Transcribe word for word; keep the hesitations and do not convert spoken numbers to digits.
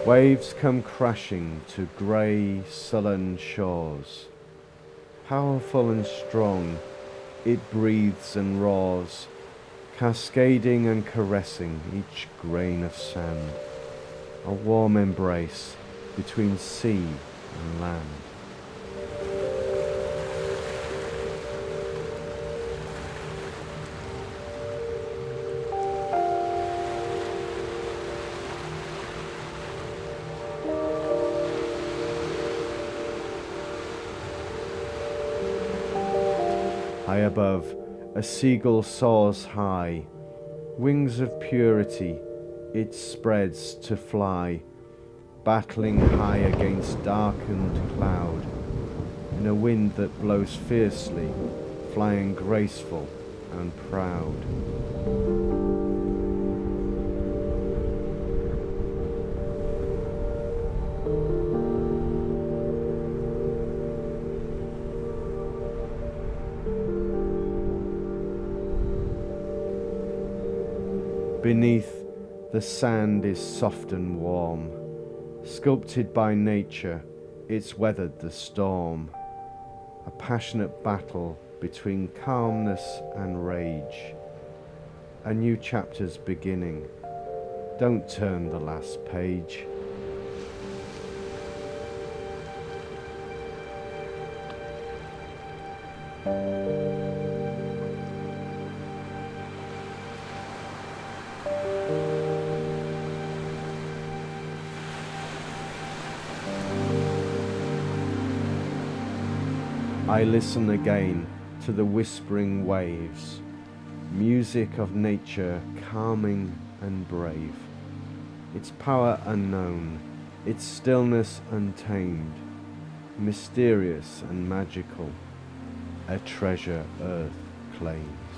Waves come crashing to grey, sullen shores. Powerful and strong, it breathes and roars, cascading and caressing each grain of sand, a warm embrace between sea and land. High above, a seagull soars high. Wings of purity, it spreads to fly, battling high against darkened cloud, in a wind that blows fiercely, flying graceful and proud. Beneath, the sand is soft and warm. Sculpted by nature, it's weathered the storm. A passionate battle between calmness and rage. A new chapter's beginning. Don't turn the last page. I listen again to the whispering waves, music of nature calming and brave, its power unknown, its stillness untamed, mysterious and magical, a treasure earth claims.